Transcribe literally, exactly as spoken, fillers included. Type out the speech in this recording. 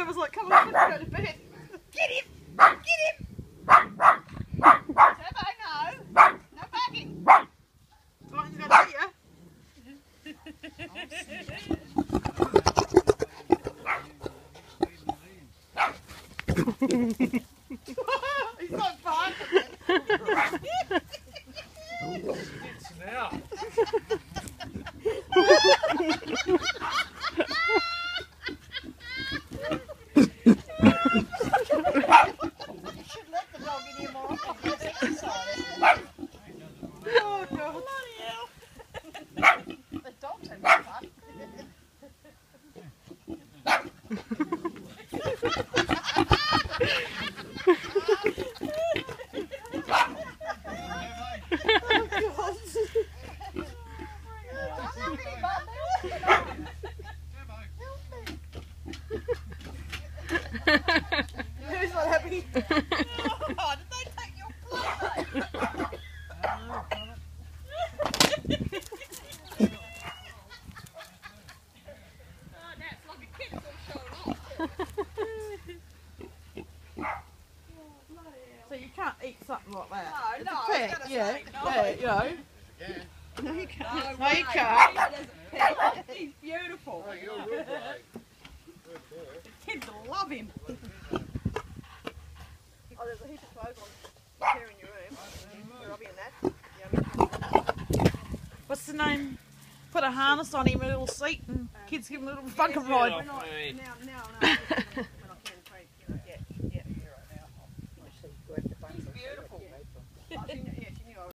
there was like, come on, let's go to bed. Get him! Get him! Turbo, no. No bagging. Martin's going to eat you. He's not fun. It's now. Who's not happy? Oh, did they take your play? Oh, that's like a kid's all showing off. So you can't eat something like that? No, It's no, a I pet, was gonna yeah, say no. yeah, you know. Yeah. No, you can't. No, you can't. He's beautiful. Oh, you're real brave. The kids love him. Oh, there's a heap of clothes on here in your room. Robbie and that. Yeah, what's the name? Put a harness on him, a little seat, and kids give him a little fucking ride. Get off me. Now, now, now.